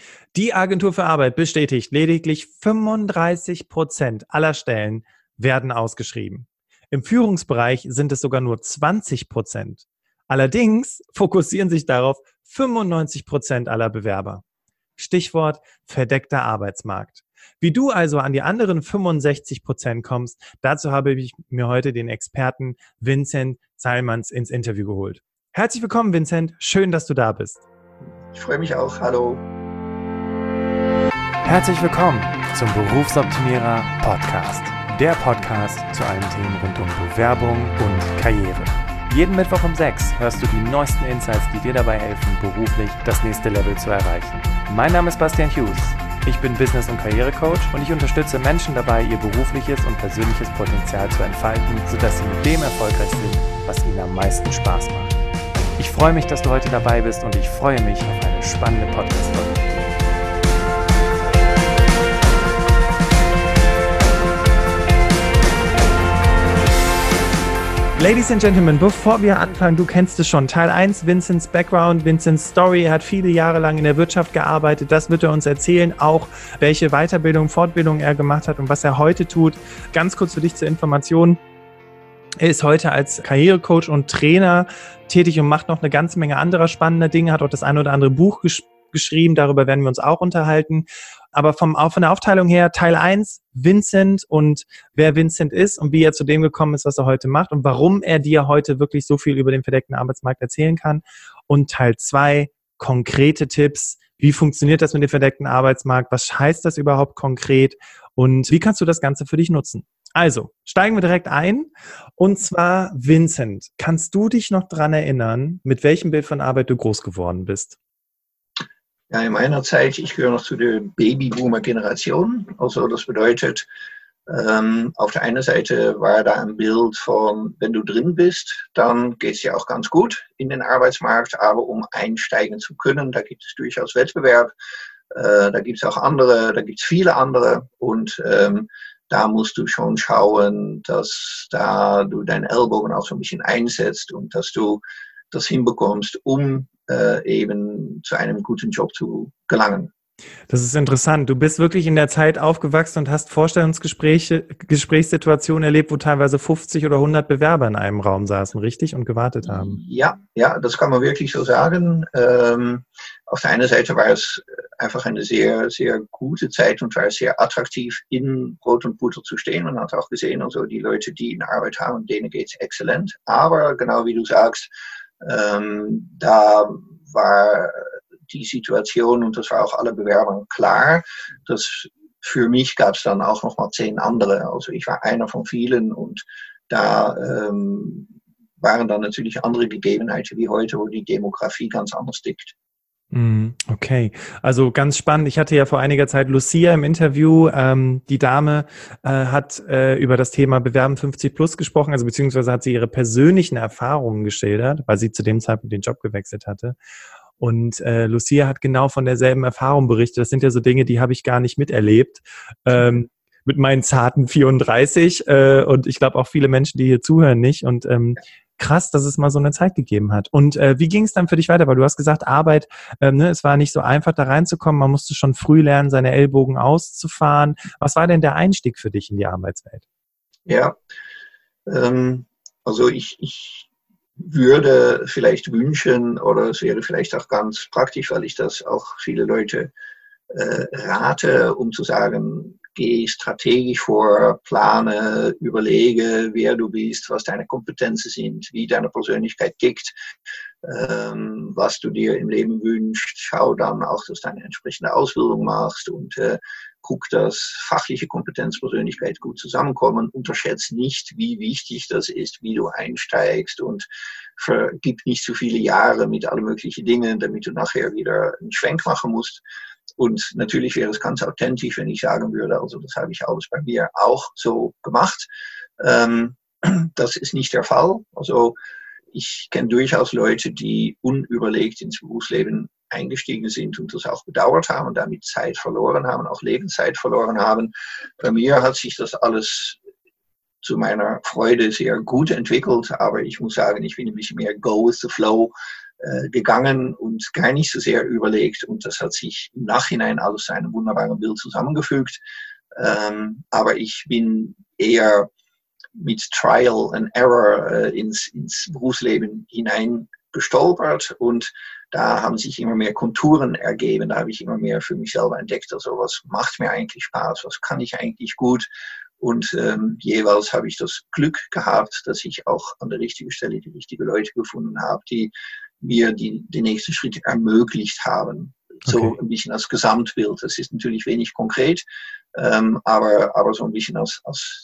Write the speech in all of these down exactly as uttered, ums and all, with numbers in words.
Die Agentur für Arbeit bestätigt, lediglich fünfunddreißig Prozent aller Stellen werden ausgeschrieben. Im Führungsbereich sind es sogar nur zwanzig Prozent. Allerdings fokussieren sich darauf fünfundneunzig Prozent aller Bewerber. Stichwort verdeckter Arbeitsmarkt. Wie du also an die anderen fünfundsechzig Prozent kommst, dazu habe ich mir heute den Experten Vincent Zeilmans ins Interview geholt. Herzlich willkommen, Vincent. Schön, dass du da bist. Ich freue mich auch. Hallo. Herzlich willkommen zum Berufsoptimierer Podcast. Der Podcast zu allen Themen rund um Bewerbung und Karriere. Jeden Mittwoch um sechs hörst du die neuesten Insights, die dir dabei helfen, beruflich das nächste Level zu erreichen. Mein Name ist Bastian Hughes. Ich bin Business- und Karrierecoach und ich unterstütze Menschen dabei, ihr berufliches und persönliches Potenzial zu entfalten, sodass sie mit dem erfolgreich sind, was ihnen am meisten Spaß macht. Ich freue mich, dass du heute dabei bist und ich freue mich auf eine spannende Podcast-Folge. Ladies and Gentlemen, bevor wir anfangen, du kennst es schon, Teil eins, Vincents Background, Vincents Story, er hat viele Jahre lang in der Wirtschaft gearbeitet, das wird er uns erzählen, auch welche Weiterbildung, Fortbildung er gemacht hat und was er heute tut. Ganz kurz für dich zur Information, er ist heute als Karrierecoach und Trainer tätig und macht noch eine ganze Menge anderer spannender Dinge, hat auch das ein oder andere Buch gesch- geschrieben, darüber werden wir uns auch unterhalten. Aber vom, von der Aufteilung her, Teil eins, Vincent und wer Vincent ist und wie er zu dem gekommen ist, was er heute macht und warum er dir heute wirklich so viel über den verdeckten Arbeitsmarkt erzählen kann. Und Teil zwei, konkrete Tipps. Wie funktioniert das mit dem verdeckten Arbeitsmarkt? Was heißt das überhaupt konkret? Und wie kannst du das Ganze für dich nutzen? Also, steigen wir direkt ein. Und zwar, Vincent, kannst du dich noch dran erinnern, mit welchem Bild von Arbeit du groß geworden bist? Ja, in meiner Zeit, ich gehöre noch zu der Babyboomer-Generation. Also das bedeutet, ähm, auf der einen Seite war da ein Bild von, wenn du drin bist, dann geht es dir auch ganz gut in den Arbeitsmarkt. Aber um einsteigen zu können, da gibt es durchaus Wettbewerb. Äh, da gibt es auch andere, da gibt es viele andere. Und ähm, da musst du schon schauen, dass da du deinen Ellbogen auch so ein bisschen einsetzt und dass du das hinbekommst, um äh, eben zu einem guten Job zu gelangen. Das ist interessant. Du bist wirklich in der Zeit aufgewachsen und hast Vorstellungsgespräche, Gesprächssituationen erlebt, wo teilweise fünfzig oder hundert Bewerber in einem Raum saßen, richtig? Und gewartet haben. Ja, ja, das kann man wirklich so sagen. Ähm, auf der einen Seite war es einfach eine sehr, sehr gute Zeit und war sehr attraktiv, in Brot und Butter zu stehen. Man hat auch gesehen, also die Leute, die eine Arbeit haben, denen geht es exzellent. Aber genau wie du sagst, ähm, da war die Situation, und das war auch alle Bewerbern klar, dass für mich gab es dann auch nochmal zehn andere. Also ich war einer von vielen und da ähm, waren dann natürlich andere Gegebenheiten wie heute, wo die Demografie ganz anders tickt. Okay, also ganz spannend. Ich hatte ja vor einiger Zeit Lucia im Interview. Ähm, die Dame äh, hat äh, über das Thema Bewerben fünfzig plus gesprochen, also beziehungsweise hat sie ihre persönlichen Erfahrungen geschildert, weil sie zu dem Zeitpunkt den Job gewechselt hatte. Und äh, Lucia hat genau von derselben Erfahrung berichtet. Das sind ja so Dinge, die habe ich gar nicht miterlebt. Ähm, mit meinen zarten vierunddreißig äh, und ich glaube auch viele Menschen, die hier zuhören, nicht. Und ähm, krass, dass es mal so eine Zeit gegeben hat. Und äh, wie ging es dann für dich weiter? Weil du hast gesagt, Arbeit, ähm, ne, es war nicht so einfach, da reinzukommen. Man musste schon früh lernen, seine Ellbogen auszufahren. Was war denn der Einstieg für dich in die Arbeitswelt? Ja, ähm, also ich, ich würde vielleicht wünschen, oder es wäre vielleicht auch ganz praktisch, weil ich das auch viele Leute äh, rate, um zu sagen, geh strategisch vor, plane, überlege, wer du bist, was deine Kompetenzen sind, wie deine Persönlichkeit tickt, ähm, was du dir im Leben wünschst. Schau dann auch, dass du eine entsprechende Ausbildung machst und äh, guck, dass fachliche Kompetenz, Persönlichkeit gut zusammenkommen. Unterschätze nicht, wie wichtig das ist, wie du einsteigst und vergib nicht zu viele Jahre mit allen möglichen Dingen, damit du nachher wieder einen Schwenk machen musst. Und natürlich wäre es ganz authentisch, wenn ich sagen würde, also das habe ich alles bei mir auch so gemacht. Ähm, das ist nicht der Fall. Also ich kenne durchaus Leute, die unüberlegt ins Berufsleben eingestiegen sind und das auch bedauert haben und damit Zeit verloren haben, auch Lebenszeit verloren haben. Bei mir hat sich das alles zu meiner Freude sehr gut entwickelt, aber ich muss sagen, ich bin ein bisschen mehr go with the flow. äh, gegangen und gar nicht so sehr überlegt. Und das hat sich im Nachhinein alles zu einem wunderbaren Bild zusammengefügt. Ähm, aber ich bin eher mit Trial and Error äh, ins, ins Berufsleben hinein gestolpert und da haben sich immer mehr Konturen ergeben, da habe ich immer mehr für mich selber entdeckt, also was macht mir eigentlich Spaß, was kann ich eigentlich gut und ähm, jeweils habe ich das Glück gehabt, dass ich auch an der richtigen Stelle die richtigen Leute gefunden habe, die mir die, den nächsten Schritt ermöglicht haben. So Okay. ein bisschen als Gesamtbild, das ist natürlich wenig konkret, ähm, aber, aber so ein bisschen als, als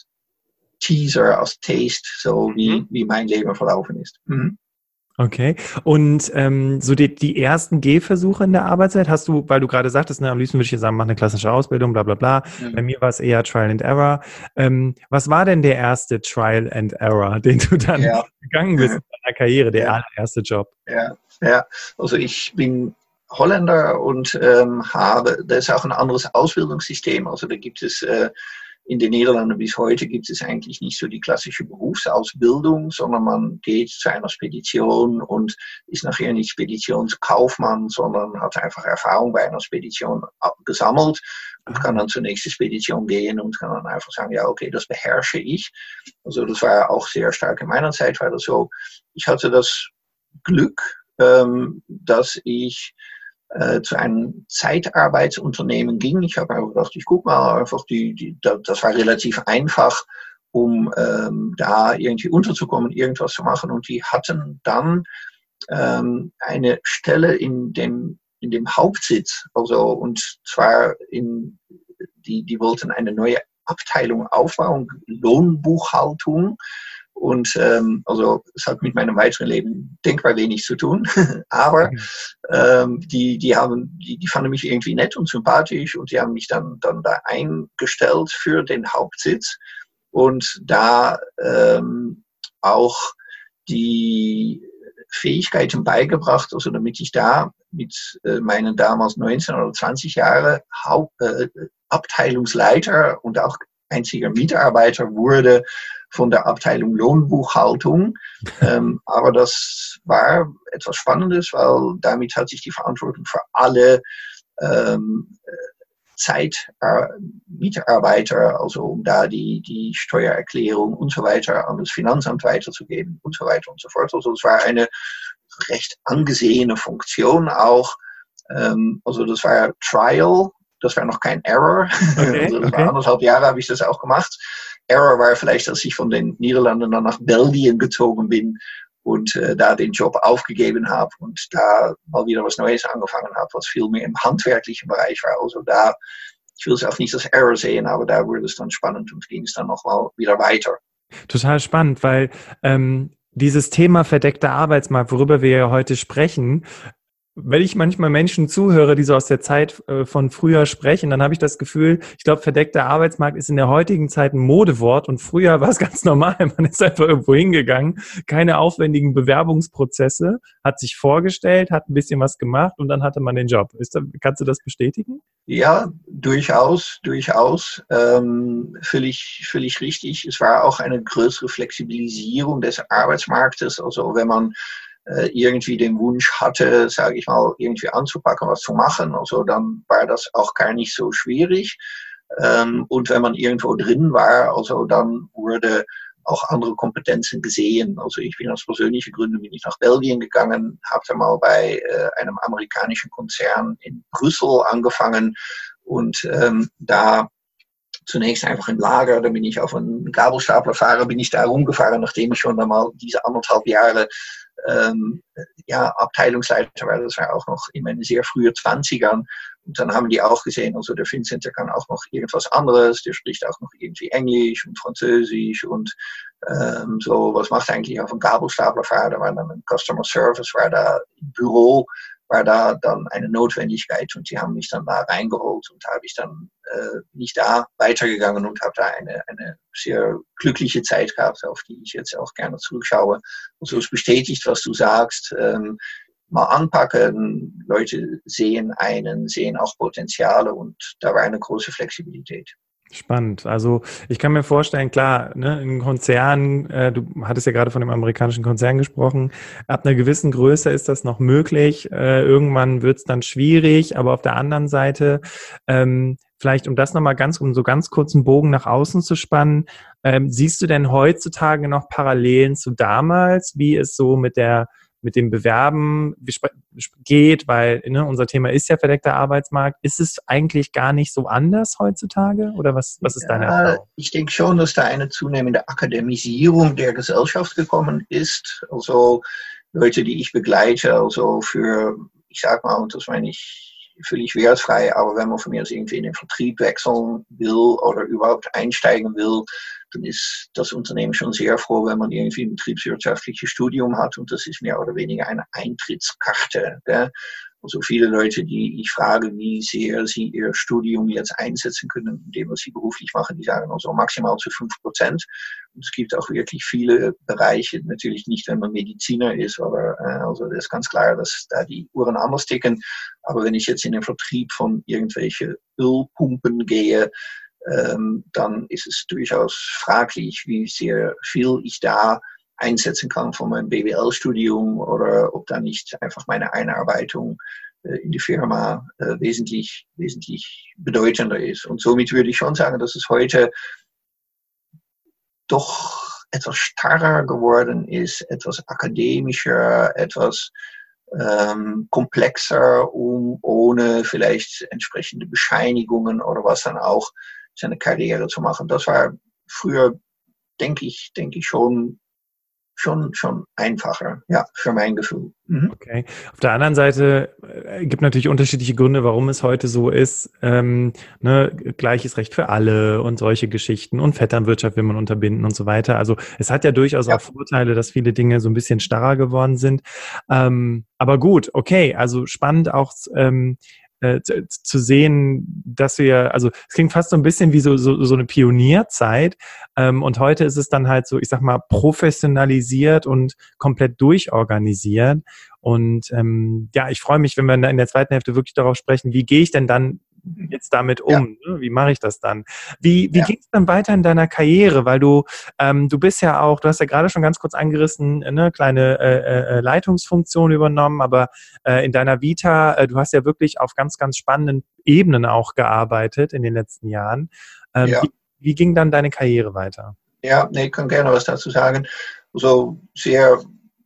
Teaser, als Taste, so wie, Mhm. wie mein Leben verlaufen ist. Mhm. Okay. Und ähm, so die, die ersten Gehversuche in der Arbeitszeit hast du, weil du gerade sagtest, ne, am liebsten würde ich jetzt sagen, mach eine klassische Ausbildung, bla bla bla. Bei Mhm. mir war es eher Trial and Error. Ähm, was war denn der erste Trial and Error, den du dann Ja. gegangen bist in deiner Karriere, der Ja, allererste Job? ja, ja. Also ich bin Holländer und ähm, habe, da ist auch ein anderes Ausbildungssystem. Also da gibt es äh, in den Niederlanden bis heute gibt es eigentlich nicht so die klassische Berufsausbildung, sondern man geht zu einer Spedition und ist nachher nicht Speditionskaufmann, sondern hat einfach Erfahrung bei einer Spedition gesammelt und kann Ah, dann zur nächsten Spedition gehen und kann dann einfach sagen, ja, okay, das beherrsche ich. Also das war auch sehr stark in meiner Zeit, war das so. Ich hatte das Glück, ähm, dass ich äh, zu einem Zeitarbeitsunternehmen ging. Ich habe einfach gedacht, ich guck mal, einfach die, die, das war relativ einfach, um ähm, da irgendwie unterzukommen, irgendwas zu machen. Und die hatten dann ähm, eine Stelle in dem, in dem Hauptsitz, also und zwar in, die, die wollten eine neue Abteilung aufbauen, Lohnbuchhaltung. Und ähm, also es hat mit meinem weiteren Leben denkbar wenig zu tun. Aber okay. ähm, die, die haben, die, die fanden mich irgendwie nett und sympathisch und die haben mich dann, dann da eingestellt für den Hauptsitz und da ähm, auch die Fähigkeiten beigebracht, also damit ich da mit äh, meinen damals neunzehn oder zwanzig Jahre Haupt, äh, Abteilungsleiter und auch einziger Mitarbeiter wurde von der Abteilung Lohnbuchhaltung. Ähm, aber das war etwas Spannendes, weil damit hat sich die Verantwortung für alle ähm, Zeit, äh, Mitarbeiter, also um da die, die Steuererklärung und so weiter an das Finanzamt weiterzugeben und so weiter und so fort. Also es war eine recht angesehene Funktion auch. Ähm, also das war Trial, das war noch kein Error. Okay, Also das war okay. anderthalb Jahre habe ich das auch gemacht. Error war vielleicht, dass ich von den Niederlanden dann nach Belgien gezogen bin und äh, da den Job aufgegeben habe und da mal wieder was Neues angefangen habe, was viel mehr im handwerklichen Bereich war. Also da, ich will es auch nicht als Error sehen, aber da wurde es dann spannend und ging es dann nochmal wieder weiter. Total spannend, weil ähm, dieses Thema verdeckter Arbeitsmarkt, worüber wir ja heute sprechen, wenn ich manchmal Menschen zuhöre, die so aus der Zeit äh, von früher sprechen, dann habe ich das Gefühl, ich glaube, verdeckter Arbeitsmarkt ist in der heutigen Zeit ein Modewort und früher war es ganz normal. Man ist einfach irgendwo hingegangen, keine aufwendigen Bewerbungsprozesse, hat sich vorgestellt, hat ein bisschen was gemacht und dann hatte man den Job. Ist da, kannst du das bestätigen? Ja, durchaus, durchaus. Ähm, völlig, völlig richtig. Es war auch eine größere Flexibilisierung des Arbeitsmarktes. Also wenn man äh, irgendwie den Wunsch hatte, sage ich mal, irgendwie anzupacken, was zu machen, also dann war das auch gar nicht so schwierig. Ähm, und wenn man irgendwo drin war, also dann wurde auch andere Kompetenzen gesehen. Also ich bin aus persönlichen Gründen bin ich nach Belgien gegangen, habe da mal bei äh, einem amerikanischen Konzern in Brüssel angefangen und ähm, da zunächst einfach im Lager, da bin ich auf einen Gabelstaplerfahrer, bin ich da rumgefahren, nachdem ich schon einmal diese anderthalb Jahre ähm, ja, Abteilungsleiter war, das war auch noch in meinen sehr frühen Zwanzigern. Und dann haben die auch gesehen, also der Vincent, der kann auch noch irgendwas anderes, der spricht auch noch irgendwie Englisch und Französisch und ähm, so, was macht eigentlich auf einem Gabelstaplerfahrer, da war dann ein Customer Service, war da im Büro, war da dann eine Notwendigkeit und die haben mich dann da reingeholt und da habe ich dann äh, nicht da weitergegangen und habe da eine, eine sehr glückliche Zeit gehabt, auf die ich jetzt auch gerne zurückschaue. Also es bestätigt, was du sagst, ähm, mal anpacken, Leute sehen einen, sehen auch Potenziale und da war eine große Flexibilität. Spannend. Also ich kann mir vorstellen, klar, ne, in Konzernen, äh, du hattest ja gerade von dem amerikanischen Konzern gesprochen, ab einer gewissen Größe ist das noch möglich. Äh, irgendwann wird es dann schwierig, aber auf der anderen Seite, ähm, vielleicht um das nochmal ganz, um so ganz kurzen Bogen nach außen zu spannen, ähm, siehst du denn heutzutage noch Parallelen zu damals, wie es so mit der mit dem Bewerben geht, weil ne, unser Thema ist ja verdeckter Arbeitsmarkt. Ist es eigentlich gar nicht so anders heutzutage? Oder was, was ist deine Ja, Erfahrung? ich denke schon, dass da eine zunehmende Akademisierung der Gesellschaft gekommen ist. Also Leute, die ich begleite, also für, ich sag mal, und das meine ich völlig wertfrei, aber wenn man von mir aus irgendwie in den Vertrieb wechseln will oder überhaupt einsteigen will, dann ist das Unternehmen schon sehr froh, wenn man irgendwie ein betriebswirtschaftliches Studium hat und das ist mehr oder weniger eine Eintrittskarte. Gell? Also viele Leute, die ich frage, wie sehr sie ihr Studium jetzt einsetzen können, in dem, was sie beruflich machen, die sagen also maximal zu fünf Prozent. Und es gibt auch wirklich viele Bereiche, natürlich nicht, wenn man Mediziner ist, aber äh, also das ist ganz klar, dass da die Uhren anders ticken. Aber wenn ich jetzt in den Vertrieb von irgendwelchen Ölpumpen gehe, ähm, dann ist es durchaus fraglich, wie sehr viel ich da einsetzen kann von meinem B W L-Studium oder ob da nicht einfach meine Einarbeitung äh, in die Firma äh, wesentlich, wesentlich bedeutender ist. Und somit würde ich schon sagen, dass es heute doch etwas starrer geworden ist, etwas akademischer, etwas ähm, komplexer, um ohne vielleicht entsprechende Bescheinigungen oder was dann auch seine Karriere zu machen. Das war früher, denke ich, denke ich schon Schon, schon einfacher, ja, für mein Gefühl. Mhm. Okay. Auf der anderen Seite äh, gibt natürlich unterschiedliche Gründe, warum es heute so ist. Ähm, ne, gleiches Recht für alle und solche Geschichten und Vetternwirtschaft will man unterbinden und so weiter. Also es hat ja durchaus Ja. auch Vorteile, dass viele Dinge so ein bisschen starrer geworden sind. Ähm, aber gut, okay, also spannend auch ähm, äh, zu, zu sehen, dass wir, also es klingt fast so ein bisschen wie so, so, so eine Pionierzeit. Ähm, und heute ist es dann halt so, ich sag mal, professionalisiert und komplett durchorganisiert. Und ähm, ja, ich freue mich, wenn wir in der zweiten Hälfte wirklich darauf sprechen, wie gehe ich denn dann jetzt damit um? Ja. Ne? Wie mache ich das dann? Wie, wie ja. ging es dann weiter in deiner Karriere? Weil du, ähm, du bist ja auch, du hast ja gerade schon ganz kurz angerissen, eine kleine äh, äh, Leitungsfunktion übernommen, aber äh, in deiner Vita, äh, du hast ja wirklich auf ganz, ganz spannenden Ebenen auch gearbeitet in den letzten Jahren. Ähm, ja. wie, wie ging dann deine Karriere weiter? Ja, nee, ich kann gerne was dazu sagen. Also sehr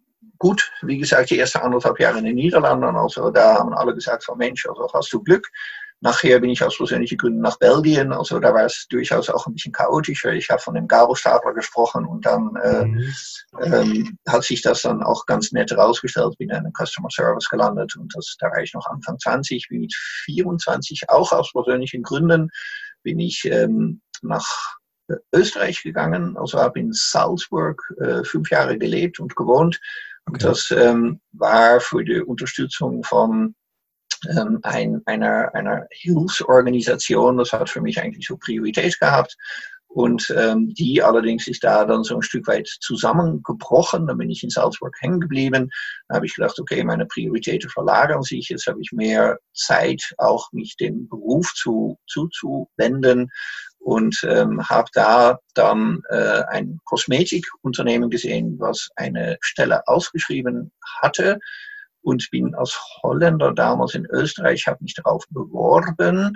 gut, wie gesagt, die ersten anderthalb Jahre in den Niederlanden, also da haben alle gesagt von Mensch, also hast du Glück. Nachher bin ich aus persönlichen Gründen nach Belgien, also da war es durchaus auch ein bisschen chaotischer. Ich habe von dem Gabelstapler gesprochen und dann äh, mhm. ähm, hat sich das dann auch ganz nett herausgestellt, bin in einem Customer Service gelandet und das, da war ich noch Anfang zwanzig, bin mit vierundzwanzig auch aus persönlichen Gründen, bin ich ähm, nach Österreich gegangen, also habe in Salzburg äh, fünf Jahre gelebt und gewohnt. Okay. Und das ähm, war für die Unterstützung von ähm, ein, einer, einer Hilfsorganisation, das hat für mich eigentlich so Priorität gehabt. Und ähm, die allerdings ist da dann so ein Stück weit zusammengebrochen. Dann bin ich in Salzburg hängen geblieben. Da habe ich gedacht, okay, meine Prioritäten verlagern sich. Jetzt habe ich mehr Zeit, auch mich dem Beruf zu, zuzuwenden. Und ähm, habe da dann äh, ein Kosmetikunternehmen gesehen, was eine Stelle ausgeschrieben hatte. Und bin als Holländer damals in Österreich, habe mich darauf beworben.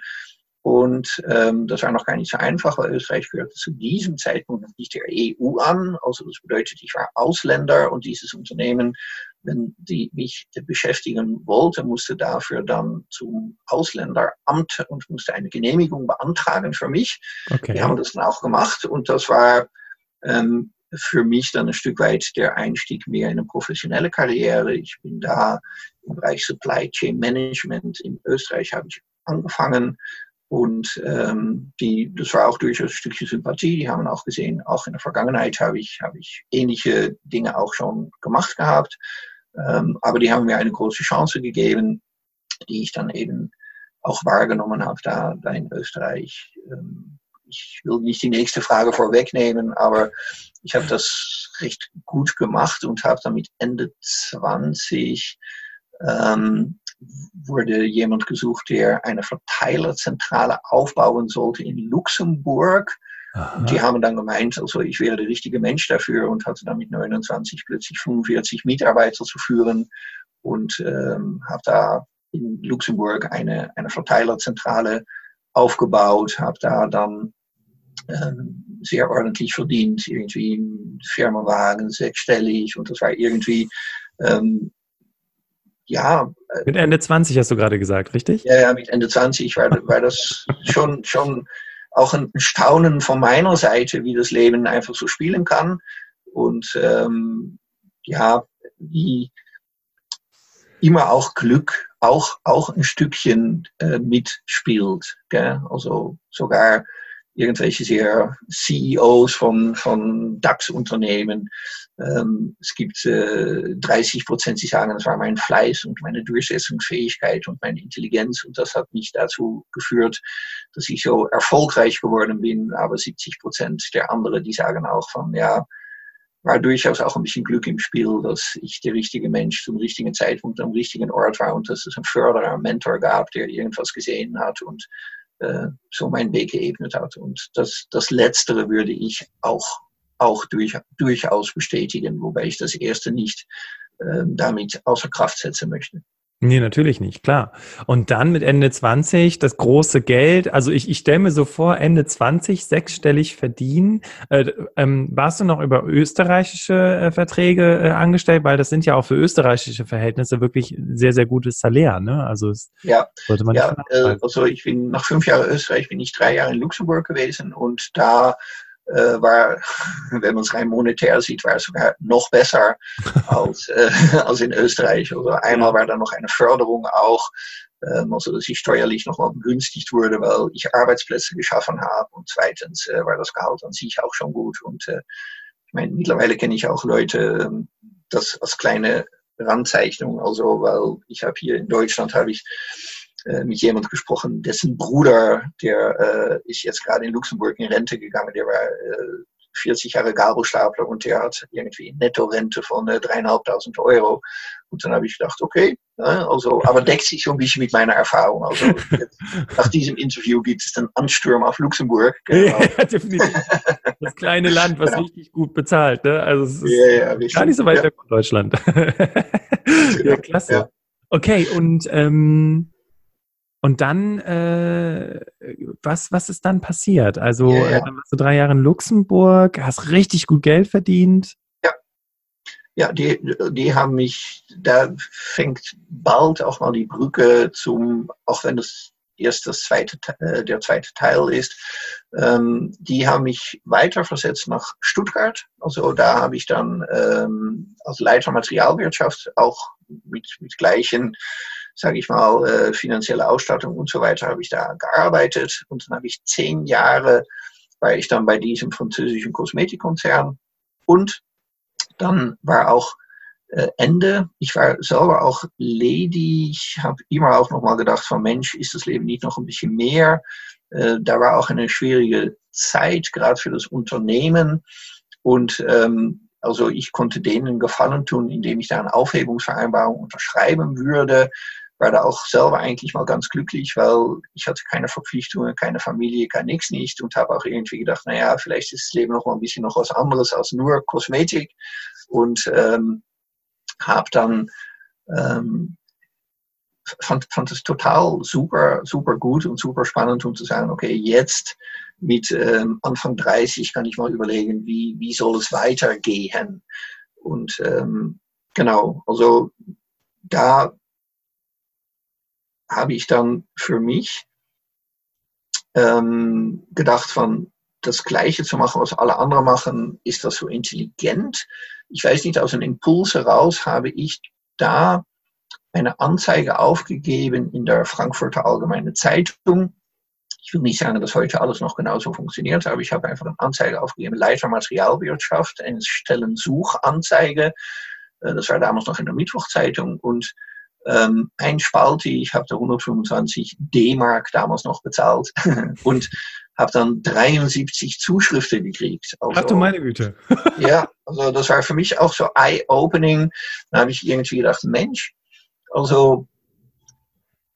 Und ähm, das war noch gar nicht so einfach, weil Österreich gehörte zu diesem Zeitpunkt nicht der E U an. Also das bedeutet, ich war Ausländer und dieses Unternehmen, wenn die mich beschäftigen wollte, musste dafür dann zum Ausländeramt und musste eine Genehmigung beantragen für mich. Okay. Die haben das dann auch gemacht und das war ähm, für mich dann ein Stück weit der Einstieg mehr in eine professionelle Karriere. Ich bin da im Bereich Supply Chain Management in Österreich habe ich angefangen. Und ähm, die, das war auch durchaus ein Stückchen Sympathie. Die haben auch gesehen, auch in der Vergangenheit habe ich, habe ich ähnliche Dinge auch schon gemacht gehabt. Ähm, aber die haben mir eine große Chance gegeben, die ich dann eben auch wahrgenommen habe da, da in Österreich. Ähm, ich will nicht die nächste Frage vorwegnehmen, aber ich habe das recht gut gemacht und habe dann mit Ende zwanzig ähm, wurde jemand gesucht, der eine Verteilerzentrale aufbauen sollte in Luxemburg. Aha. Und die haben dann gemeint, also ich wäre der richtige Mensch dafür und hatte dann mit neunundzwanzig plötzlich fünfundvierzig Mitarbeiter zu führen und ähm, habe da in Luxemburg eine, eine Verteilerzentrale aufgebaut, habe da dann ähm, sehr ordentlich verdient, irgendwie ein Firmenwagen, sechsstellig und das war irgendwie, ähm, ja. Mit Ende zwanzig hast du gerade gesagt, richtig? Ja, ja, mit Ende zwanzig war, war das schon, schon auch ein Staunen von meiner Seite, wie das Leben einfach so spielen kann und ähm, ja, wie immer auch Glück auch, auch ein Stückchen äh, mitspielt. Gell? Also sogar irgendwelche sehr C E Os von, von DAX-Unternehmen. Ähm, es gibt äh, dreißig Prozent, die sagen, das war mein Fleiß und meine Durchsetzungsfähigkeit und meine Intelligenz und das hat mich dazu geführt, dass ich so erfolgreich geworden bin. Aber siebzig Prozent der anderen, die sagen auch von, ja, war durchaus auch ein bisschen Glück im Spiel, dass ich der richtige Mensch zum richtigen Zeitpunkt am richtigen Ort war und dass es einen Förderer, einen Mentor gab, der irgendwas gesehen hat und äh, so meinen Weg geebnet hat. Und das, das Letztere würde ich auch, auch durch, durchaus bestätigen, wobei ich das Erste nicht äh, damit außer Kraft setzen möchte. Nee, natürlich nicht, klar. Und dann mit Ende zwanzig das große Geld. Also ich, ich stelle mir so vor, Ende zwanzig sechsstellig verdienen. Äh, ähm, warst du noch über österreichische äh, Verträge äh, angestellt? Weil das sind ja auch für österreichische Verhältnisse wirklich sehr, sehr gutes Salär. Ne? Also es ja, sollte man ja nicht äh, also ich bin nach fünf Jahren Österreich, bin ich drei Jahre in Luxemburg gewesen und da Äh, war, wenn man es rein monetär sieht, war es sogar noch besser als, äh, als in Österreich. Also einmal war da noch eine Förderung auch, ähm, also dass ich steuerlich nochmal begünstigt wurde, weil ich Arbeitsplätze geschaffen habe und zweitens äh, war das Gehalt an sich auch schon gut und äh, ich meine, mittlerweile kenne ich auch Leute, das als kleine Randzeichnung, also weil ich habe hier in Deutschland habe ich mit jemand gesprochen, dessen Bruder, der äh, ist jetzt gerade in Luxemburg in Rente gegangen, der war äh, vierzig Jahre Gabelstapler und der hat irgendwie Netto-Rente von äh, dreieinhalbtausend Euro. Und dann habe ich gedacht, okay, ne, also, aber deckt sich so ein bisschen mit meiner Erfahrung. Also jetzt, nach diesem Interview gibt es einen Ansturm auf Luxemburg. Genau. Ja, definitiv. Das kleine Land, was ja. richtig gut bezahlt. Ne? Also es ist ja, ja, richtig. gar nicht so weit ja. weg von Deutschland. Ja, klasse. Ja. Okay, und ähm, Und dann, äh, was, was ist dann passiert? Also, yeah, ja. äh, dann warst du drei Jahre in Luxemburg, hast richtig gut Geld verdient. Ja, ja die, die haben mich, da fängt bald auch mal die Brücke zum, auch wenn das erst das zweite, äh, der zweite Teil ist, ähm, die haben mich weiterversetzt nach Stuttgart. Also da habe ich dann ähm, als Leiter Materialwirtschaft auch mit, mit gleichen sage ich mal, äh, finanzielle Ausstattung und so weiter, habe ich da gearbeitet. Und dann habe ich zehn Jahre, war ich dann bei diesem französischen Kosmetikkonzern. Und dann war auch äh, Ende. Ich war selber auch ledig, habe immer auch nochmal gedacht von Mensch, ist das Leben nicht noch ein bisschen mehr? Äh, da war auch eine schwierige Zeit, gerade für das Unternehmen. Und ähm, also ich konnte denen einen Gefallen tun, indem ich da eine Aufhebungsvereinbarung unterschreiben würde. War da auch selber eigentlich mal ganz glücklich, weil ich hatte keine Verpflichtungen, keine Familie, kein nix nicht und habe auch irgendwie gedacht, naja, vielleicht ist das Leben noch mal ein bisschen noch was anderes als nur Kosmetik und ähm, habe dann ähm, fand, fand es total super, super gut und super spannend, um zu sagen, okay, jetzt mit ähm, Anfang dreißig kann ich mal überlegen, wie, wie soll es weitergehen und ähm, genau, also da habe ich dann für mich ähm, gedacht, von das Gleiche zu machen, was alle anderen machen, ist das so intelligent? Ich weiß nicht, aus einem Impuls heraus habe ich da eine Anzeige aufgegeben in der Frankfurter Allgemeine Zeitung. Ich will nicht sagen, dass heute alles noch genauso funktioniert, aber ich habe einfach eine Anzeige aufgegeben, Leiter Materialwirtschaft, eine Stellensuchanzeige. Das war damals noch in der Mittwochzeitung und Ähm, ein Spalte, ich habe da hundertfünfundzwanzig D-Mark damals noch bezahlt und habe dann dreiundsiebzig Zuschriften gekriegt. Also, ach du meine Güte. Ja, also das war für mich auch so eye-opening. Da habe ich irgendwie gedacht, Mensch, also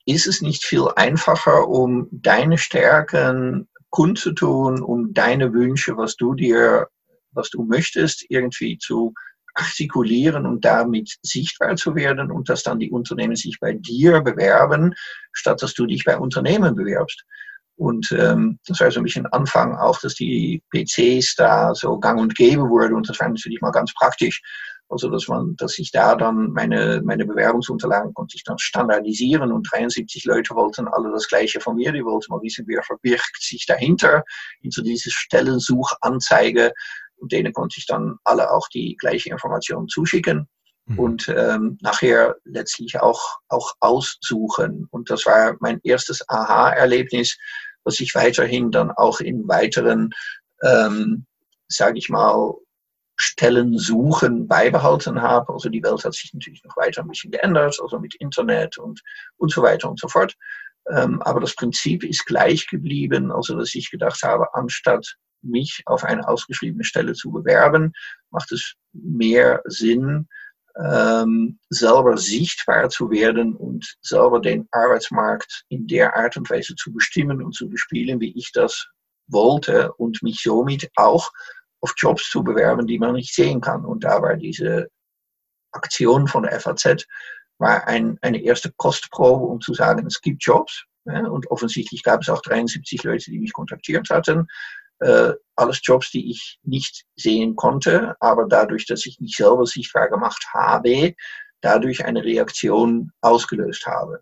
ist es nicht viel einfacher, um deine Stärken kundzutun, um deine Wünsche, was du dir, was du möchtest, irgendwie zu artikulieren und damit sichtbar zu werden und dass dann die Unternehmen sich bei dir bewerben, statt dass du dich bei Unternehmen bewerbst. Und ähm, das war so ein bisschen Anfang auch, dass die P Cs da so gang und gäbe wurden. Und das war natürlich mal ganz praktisch. Also, dass man, dass ich da dann meine, meine Bewerbungsunterlagen konnte ich dann standardisieren und dreiundsiebzig Leute wollten alle das Gleiche von mir. Die wollten mal wissen, wer verbirgt sich dahinter, hinter diese Stellensuchanzeige. Und denen konnte ich dann alle auch die gleiche Information zuschicken. Mhm. Und ähm, nachher letztlich auch, auch aussuchen. Und das war mein erstes Aha-Erlebnis, was ich weiterhin dann auch in weiteren, ähm, sage ich mal, Stellensuchen beibehalten habe. Also die Welt hat sich natürlich noch weiter ein bisschen geändert, also mit Internet und, und so weiter und so fort. Ähm, aber das Prinzip ist gleich geblieben, also dass ich gedacht habe, anstatt mich auf eine ausgeschriebene Stelle zu bewerben, macht es mehr Sinn, ähm, selber sichtbar zu werden und selber den Arbeitsmarkt in der Art und Weise zu bestimmen und zu bespielen, wie ich das wollte und mich somit auch auf Jobs zu bewerben, die man nicht sehen kann. Und da war diese Aktion von der F A Z war ein, eine erste Kostprobe, um zu sagen, es gibt Jobs. Ja, und offensichtlich gab es auch dreiundsiebzig Leute, die mich kontaktiert hatten. Äh, alles Jobs, die ich nicht sehen konnte, aber dadurch, dass ich mich selber sichtbar gemacht habe, dadurch eine Reaktion ausgelöst habe.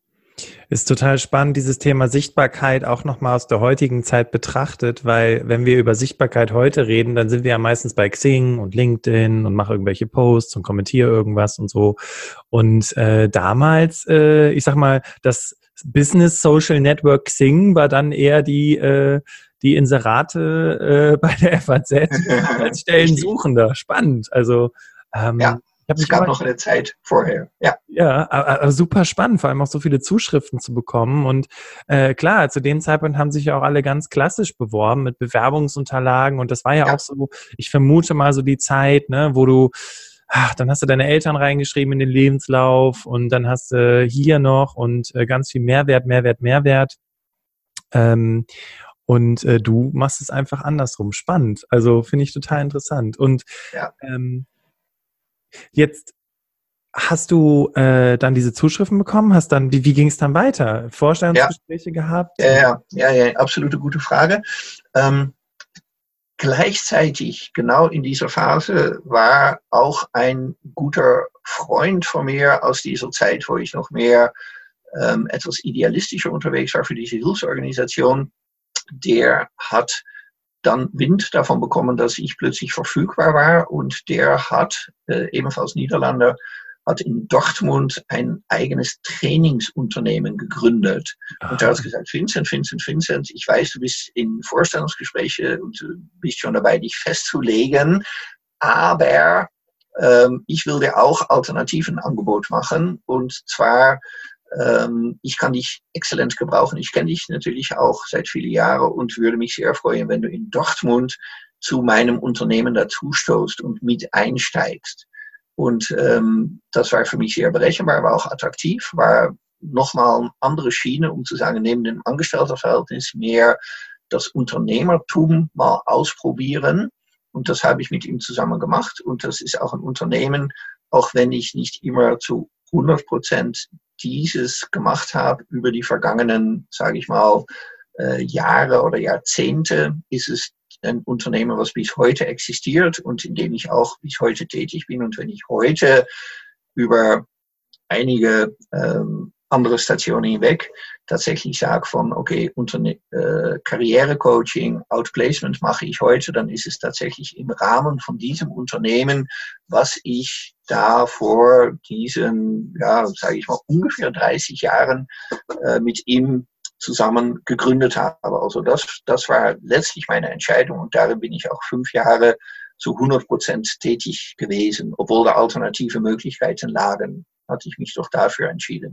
Ist total spannend, dieses Thema Sichtbarkeit auch nochmal aus der heutigen Zeit betrachtet, weil wenn wir über Sichtbarkeit heute reden, dann sind wir ja meistens bei Xing und LinkedIn und machen irgendwelche Posts und kommentieren irgendwas und so. Und äh, damals, äh, ich sag mal, das Business Social Network Xing war dann eher die äh, die Inserate äh, bei der F A Z als Stellensuchender. Spannend. Also ähm, ja. Es gab noch eine Zeit vorher, ja. Ja, aber super spannend, vor allem auch so viele Zuschriften zu bekommen. Und äh, klar, zu dem Zeitpunkt haben sich ja auch alle ganz klassisch beworben mit Bewerbungsunterlagen. Und das war ja, ja. auch so, ich vermute mal so die Zeit, ne, wo du, ach, dann hast du deine Eltern reingeschrieben in den Lebenslauf und dann hast du hier noch und äh, ganz viel Mehrwert, Mehrwert, Mehrwert. Ähm, und äh, du machst es einfach andersrum. Spannend. Also finde ich total interessant. Und ja. ähm, jetzt hast du äh, dann diese Zuschriften bekommen? Hast dann, wie, wie ging es dann weiter? Vorstellungsgespräche ja. gehabt? Ja, ja, ja, ja, absolute gute Frage. Ähm, gleichzeitig, genau in dieser Phase, war auch ein guter Freund von mir aus dieser Zeit, wo ich noch mehr ähm, etwas idealistischer unterwegs war für diese Hilfsorganisation, der hat dann Wind davon bekommen, dass ich plötzlich verfügbar war und der hat, äh, ebenfalls Niederlander, hat in Dortmund ein eigenes Trainingsunternehmen gegründet. Aha. Und er hat gesagt, Vincent, Vincent, Vincent, ich weiß, du bist in Vorstellungsgespräche und du bist schon dabei, dich festzulegen, aber ähm, ich will dir auch alternativen Angebot machen und zwar Ähm, ich kann dich exzellent gebrauchen. Ich kenne dich natürlich auch seit vielen Jahren und würde mich sehr freuen, wenn du in Dortmund zu meinem Unternehmen dazustoßt und mit einsteigst. Und ähm, das war für mich sehr berechenbar, war auch attraktiv, war nochmal eine andere Schiene, um zu sagen, neben dem Angestelltenverhältnis mehr das Unternehmertum mal ausprobieren. Und das habe ich mit ihm zusammen gemacht. Und das ist auch ein Unternehmen, auch wenn ich nicht immer zu hundert Prozent dieses gemacht habe über die vergangenen, sage ich mal, äh, Jahre oder Jahrzehnte, ist es ein Unternehmen, was bis heute existiert und in dem ich auch bis heute tätig bin. Und wenn ich heute über einige ähm, andere Stationen hinweg tatsächlich sage von, okay, Unterne- äh, Karrierecoaching, Outplacement mache ich heute, dann ist es tatsächlich im Rahmen von diesem Unternehmen, was ich da vor diesen, ja, sage ich mal, ungefähr dreißig Jahren äh, mit ihm zusammen gegründet habe. Also das, das war letztlich meine Entscheidung und darin bin ich auch fünf Jahre zu hundert Prozent tätig gewesen, obwohl da alternative Möglichkeiten lagen, hatte ich mich doch dafür entschieden.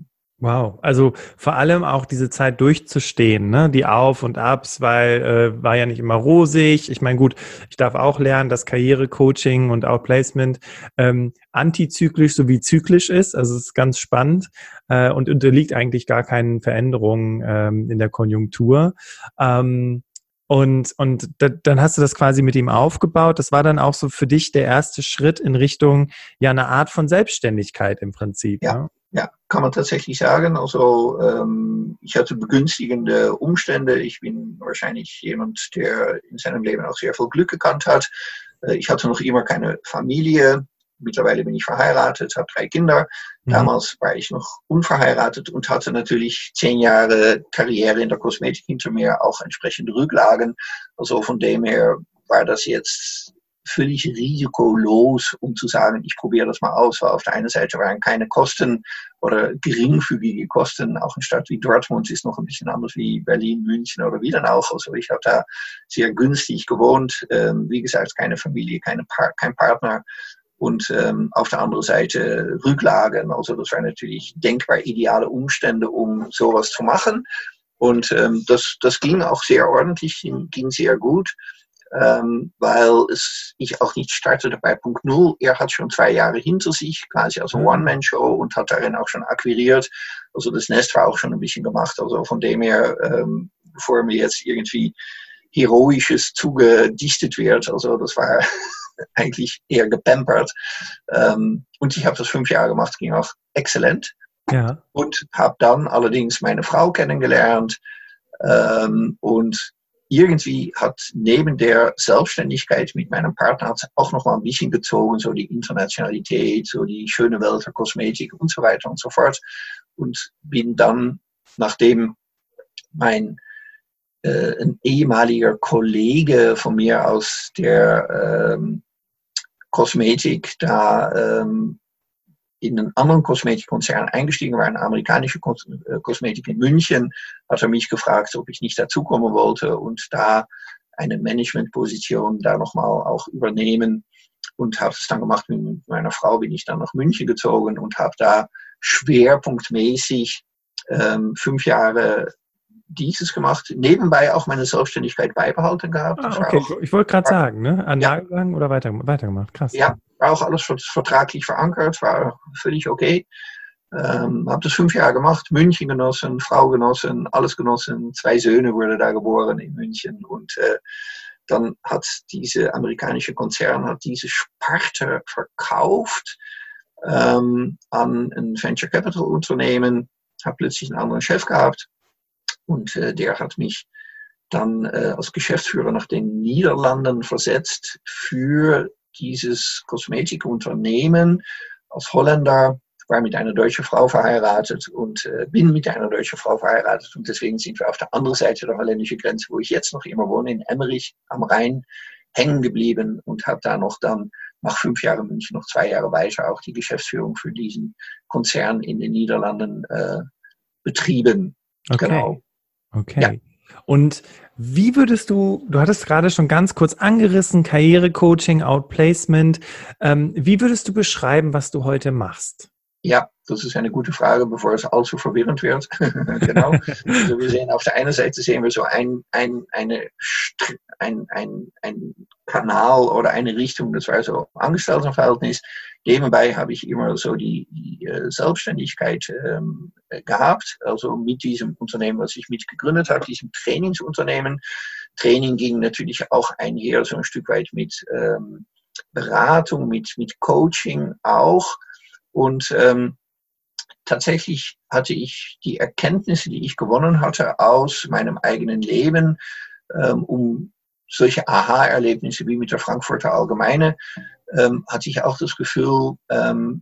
Wow, also vor allem auch diese Zeit durchzustehen, ne? Die Auf und Abs, weil äh, war ja nicht immer rosig. Ich meine, gut, ich darf auch lernen, dass Karrierecoaching und Outplacement ähm, antizyklisch sowie zyklisch ist. Also es ist ganz spannend äh, und unterliegt eigentlich gar keinen Veränderungen ähm, in der Konjunktur. Ähm, und und da, dann hast du das quasi mit ihm aufgebaut. Das war dann auch so für dich der erste Schritt in Richtung ja eine Art von Selbstständigkeit im Prinzip, Ja. ne? Ja, kann man tatsächlich sagen. Also ähm, ich hatte begünstigende Umstände. Ich bin wahrscheinlich jemand, der in seinem Leben auch sehr viel Glück gekannt hat. Äh, ich hatte noch immer keine Familie. Mittlerweile bin ich verheiratet, habe drei Kinder. Mhm. Damals war ich noch unverheiratet und hatte natürlich zehn Jahre Karriere in der Kosmetik hinter mir, auch entsprechende Rücklagen. Also von dem her war das jetzt völlig risikolos, um zu sagen, ich probiere das mal aus, weil auf der einen Seite waren keine Kosten oder geringfügige Kosten. Auch eine Stadt wie Dortmund ist noch ein bisschen anders wie Berlin, München oder Wien auch. Also ich habe da sehr günstig gewohnt. Ähm, wie gesagt, keine Familie, keine pa- kein Partner. Und ähm, auf der anderen Seite Rücklagen. Also das waren natürlich denkbar ideale Umstände, um sowas zu machen. Und ähm, das, das ging auch sehr ordentlich, ging sehr gut. Ähm, weil es, ich auch nicht startete bei Punkt Null. Er hat schon zwei Jahre hinter sich, quasi als eine One-Man-Show und hat darin auch schon akquiriert. Also das Nest war auch schon ein bisschen gemacht. Also von dem her, ähm, bevor mir jetzt irgendwie Heroisches zugedichtet wird, also das war eigentlich eher gepampert. Ähm, und ich habe das fünf Jahre gemacht, ging auch exzellent. Ja. Und habe dann allerdings meine Frau kennengelernt ähm, und irgendwie hat neben der Selbstständigkeit mit meinem Partner hat auch noch mal ein bisschen gezogen, so die Internationalität, so die schöne Welt der Kosmetik und so weiter und so fort. Und bin dann, nachdem mein äh, ein ehemaliger Kollege von mir aus der ähm, Kosmetik da ähm, in einen anderen Kosmetikkonzern eingestiegen war, eine amerikanische Kosmetik in München, hat er mich gefragt, ob ich nicht dazukommen wollte und da eine Managementposition da nochmal auch übernehmen und habe es dann gemacht. Mit meiner Frau bin ich dann nach München gezogen und habe da schwerpunktmäßig ähm, fünf Jahre dieses gemacht, nebenbei auch meine Selbstständigkeit beibehalten gehabt. Ah, Das war okay. auch, Ich wollte gerade sagen, ne? An ja, Nagel gegangen oder weiter, weitergemacht. Krass. ja, war auch alles vertraglich verankert, war völlig okay. Ähm, habe das fünf Jahre gemacht, München genossen, Frau genossen, alles genossen. Zwei Söhne wurden da geboren in München und äh, dann hat diese amerikanische Konzern hat diese Sparte verkauft ähm, an ein Venture Capital Unternehmen, habe plötzlich einen anderen Chef gehabt und äh, der hat mich dann äh, als Geschäftsführer nach den Niederlanden versetzt für dieses Kosmetikunternehmen als Holländer. War mit einer deutschen Frau verheiratet und äh, bin mit einer deutschen Frau verheiratet und deswegen sind wir auf der anderen Seite der holländischen Grenze, wo ich jetzt noch immer wohne, in Emmerich am Rhein, hängen geblieben und habe da noch dann nach fünf Jahren München noch zwei Jahre weiter auch die Geschäftsführung für diesen Konzern in den Niederlanden äh, betrieben. Okay. Genau. Okay. Ja. Und wie würdest du, du hattest gerade schon ganz kurz angerissen, Karrierecoaching, Outplacement. Ähm, wie würdest du beschreiben, was du heute machst? Ja, das ist eine gute Frage, bevor es allzu verwirrend wird. Genau. Also wir sehen auf der einen Seite sehen wir so ein, ein, eine, ein, ein, ein Kanal oder eine Richtung, das war so Angestelltenverhältnis. Nebenbei habe ich immer so die, die uh, Selbstständigkeit ähm, gehabt, also mit diesem Unternehmen, was ich mitgegründet habe, diesem Trainingsunternehmen. Training ging natürlich auch einher, so ein Stück weit mit ähm, Beratung, mit, mit Coaching auch. Und ähm, tatsächlich hatte ich die Erkenntnisse, die ich gewonnen hatte aus meinem eigenen Leben, ähm, um solche Aha-Erlebnisse wie mit der Frankfurter Allgemeine, ähm, hatte ich auch das Gefühl, ähm,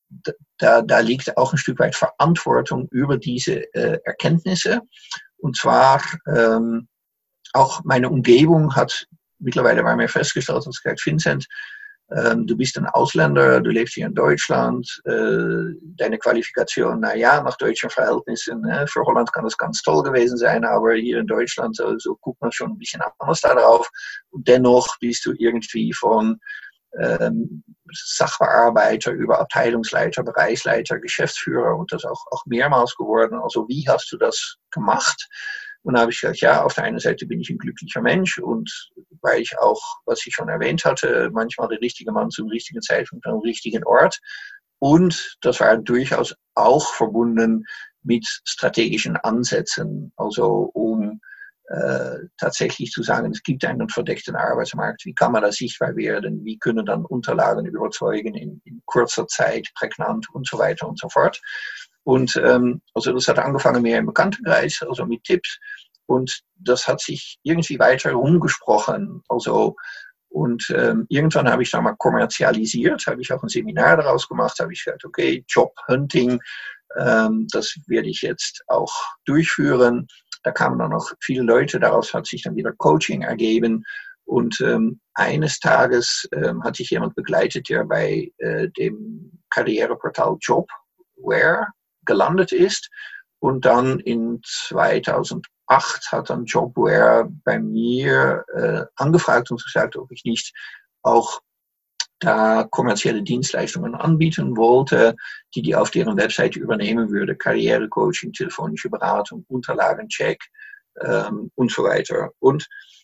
da, da liegt auch ein Stück weit Verantwortung über diese äh, Erkenntnisse. Und zwar ähm, auch meine Umgebung hat mittlerweile bei mir festgestellt, als gesagt, Vincent, du bist ein Ausländer, du lebst hier in Deutschland, deine Qualifikation, naja, nach deutschen Verhältnissen, für Holland kann es ganz toll gewesen sein, aber hier in Deutschland, so guckt man schon ein bisschen anders darauf. Und dennoch bist du irgendwie von ähm, Sachbearbeiter über Abteilungsleiter, Bereichsleiter, Geschäftsführer und das auch, auch mehrmals geworden. Also wie hast du das gemacht? Und da habe ich gesagt, ja, auf der einen Seite bin ich ein glücklicher Mensch und weil ich auch, was ich schon erwähnt hatte, manchmal der richtige Mann zum richtigen Zeitpunkt am richtigen Ort. Und das war durchaus auch verbunden mit strategischen Ansätzen, also um äh, tatsächlich zu sagen, es gibt einen verdeckten Arbeitsmarkt, wie kann man da sichtbar werden, wie können dann Unterlagen überzeugen in, in kurzer Zeit, prägnant und so weiter und so fort. Und ähm, also das hat angefangen mehr im Bekanntenkreis, also mit Tipps. Und das hat sich irgendwie weiter rumgesprochen. Also und ähm, irgendwann habe ich dann mal kommerzialisiert, habe ich auch ein Seminar daraus gemacht, habe ich gesagt, okay, Jobhunting, ähm, das werde ich jetzt auch durchführen. Da kamen dann noch viele Leute, daraus hat sich dann wieder Coaching ergeben. Und ähm, eines Tages ähm, hatte ich jemand begleitet, der bei äh, dem Karriereportal Jobware gelandet ist und dann in zweitausendacht hat dann Jobware bei mir äh, angefragt und gesagt, ob ich nicht auch da kommerzielle Dienstleistungen anbieten wollte, die die auf deren Webseite übernehmen würde, Karrierecoaching, telefonische Beratung, Unterlagencheck ähm, und so weiter. Und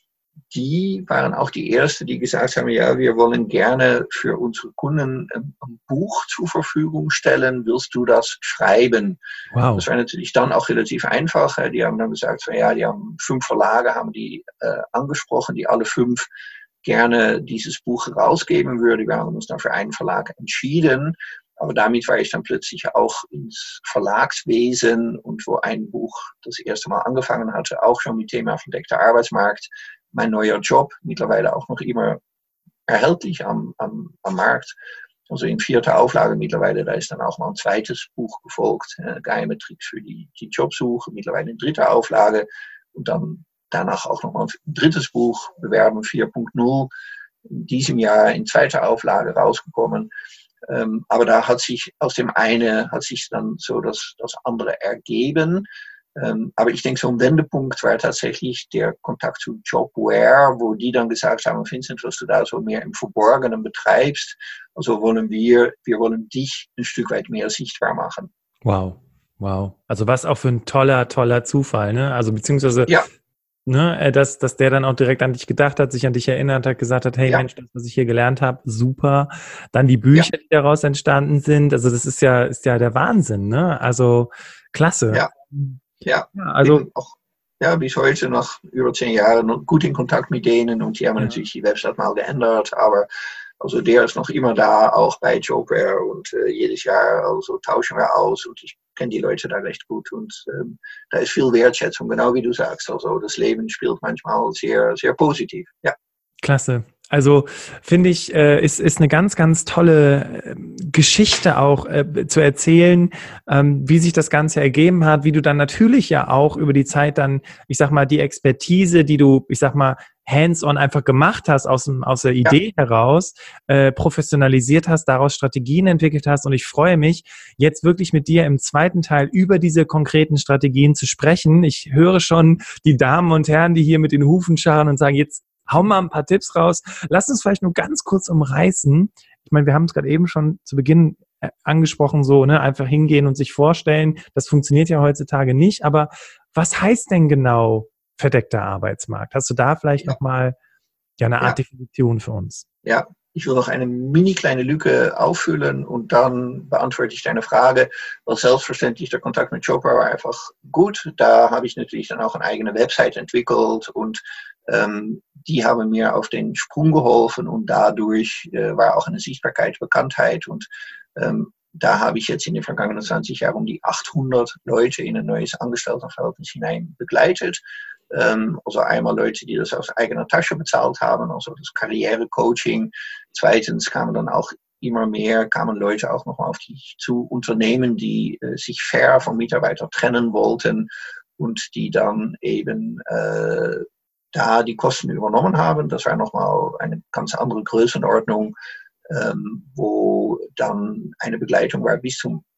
die waren auch die Ersten, die gesagt haben, ja, wir wollen gerne für unsere Kunden ein Buch zur Verfügung stellen, willst du das schreiben? Wow. Das war natürlich dann auch relativ einfach. Die haben dann gesagt, ja, die haben fünf Verlage, haben die äh, angesprochen, die alle fünf gerne dieses Buch herausgeben würden. Wir haben uns dann für einen Verlag entschieden. Aber damit war ich dann plötzlich auch ins Verlagswesen und wo ein Buch das erste Mal angefangen hatte, auch schon mit Thema verdeckter Arbeitsmarkt. Mein neuer Job, mittlerweile auch noch immer erhältlich am, am, am Markt. Also in vierter Auflage mittlerweile, da ist dann auch mal ein zweites Buch gefolgt, äh, geheime Tricks für die, die Jobsuche, mittlerweile in dritter Auflage und dann danach auch noch mal ein drittes Buch, Bewerben vier Punkt null, in diesem Jahr in zweiter Auflage rausgekommen. Ähm, aber da hat sich aus dem einen hat sich dann so das, das andere ergeben. Ähm, aber ich denke, so ein Wendepunkt war tatsächlich der Kontakt zu Jobware, wo die dann gesagt haben, Vincent, was du da so mehr im Verborgenen betreibst, also wollen wir, wir wollen dich ein Stück weit mehr sichtbar machen. Wow, wow. Also was auch für ein toller, toller Zufall, ne? Also beziehungsweise, ja. ne, dass, dass der dann auch direkt an dich gedacht hat, sich an dich erinnert hat, gesagt hat, hey ja. Mensch, das, was ich hier gelernt habe, super. Dann die Bücher, ja. die daraus entstanden sind, also das ist ja, ist ja der Wahnsinn, ne? Also klasse. Ja. Ja, ja, also bin auch ja, bis heute nach über zehn Jahren noch gut in Kontakt mit denen und die haben ja. natürlich die Website mal geändert, aber also der ist noch immer da, auch bei Jobware und äh, jedes Jahr also tauschen wir aus und ich kenne die Leute da recht gut und ähm, da ist viel Wertschätzung, genau wie du sagst, also das Leben spielt manchmal sehr, sehr positiv, ja. Klasse. Also finde ich, äh, ist, ist eine ganz, ganz tolle äh, Geschichte auch äh, zu erzählen, ähm, wie sich das Ganze ergeben hat, wie du dann natürlich ja auch über die Zeit dann, ich sag mal, die Expertise, die du, ich sag mal, hands-on einfach gemacht hast, aus, dem, aus der Idee ja. heraus, äh, professionalisiert hast, daraus Strategien entwickelt hast. Und ich freue mich, jetzt wirklich mit dir im zweiten Teil über diese konkreten Strategien zu sprechen. Ich höre schon die Damen und Herren, die hier mit den Hufen scharren und sagen, jetzt hau mal ein paar Tipps raus. Lass uns vielleicht nur ganz kurz umreißen. Ich meine, wir haben es gerade eben schon zu Beginn angesprochen, so, ne, einfach hingehen und sich vorstellen. Das funktioniert ja heutzutage nicht. Aber was heißt denn genau verdeckter Arbeitsmarkt? Hast du da vielleicht ja. nochmal ja, eine Art ja. Definition für uns? Ja, ich will noch eine mini kleine Lücke auffüllen und dann beantworte ich deine Frage. Weil selbstverständlich der Kontakt mit Jobware war einfach gut. Da habe ich natürlich dann auch eine eigene Website entwickelt und ähm, die haben mir auf den Sprung geholfen und dadurch äh, war auch eine Sichtbarkeit, Bekanntheit und ähm, da habe ich jetzt in den vergangenen zwanzig Jahren um die achthundert Leute in ein neues Angestelltenverhältnis hinein begleitet. Ähm, also einmal Leute, die das aus eigener Tasche bezahlt haben, also das Karrierecoaching. Zweitens kamen dann auch immer mehr, kamen Leute auch nochmal auf die zu Unternehmen, die äh, sich fair vom Mitarbeiter trennen wollten und die dann eben äh, da die Kosten übernommen haben. Das war nochmal eine ganz andere Größenordnung, ähm, wo dann eine Begleitung war bis zum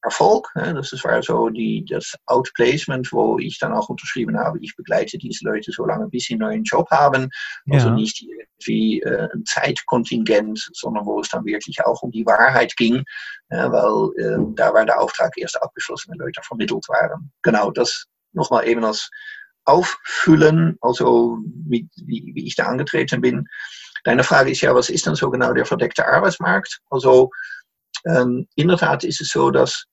Erfolg. Das war so die, das Outplacement, wo ich dann auch unterschrieben habe, ich begleite diese Leute so lange, bis sie einen neuen Job haben. Also Ja. nicht irgendwie äh, ein Zeitkontingent, sondern wo es dann wirklich auch um die Wahrheit ging, ja, weil äh, da war der Auftrag erst abgeschlossen, wenn Leute vermittelt waren. Genau, das nochmal eben als Auffüllen, also wie, wie, wie ich da angetreten bin. Deine Frage ist ja, was ist dann so genau der verdeckte Arbeitsmarkt? Also ähm, in der Tat ist es so, dass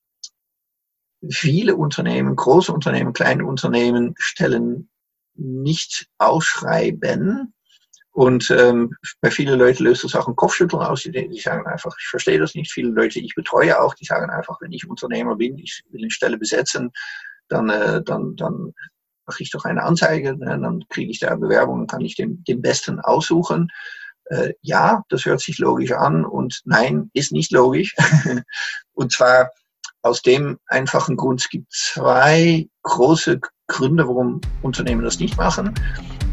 viele Unternehmen, große Unternehmen, kleine Unternehmen Stellen nicht ausschreiben. Und ähm, bei vielen Leuten löst das auch ein Kopfschütteln aus. Die, die sagen einfach, ich verstehe das nicht. Viele Leute, ich betreue auch, die sagen einfach, wenn ich Unternehmer bin, ich will eine Stelle besetzen, dann, äh, dann, dann mache ich doch eine Anzeige, ne? Dann kriege ich da Bewerbungen, kann ich den, den Besten aussuchen. Äh, ja, das hört sich logisch an und nein, ist nicht logisch. Und zwar aus dem einfachen Grund, es gibt zwei große Gründe, warum Unternehmen das nicht machen.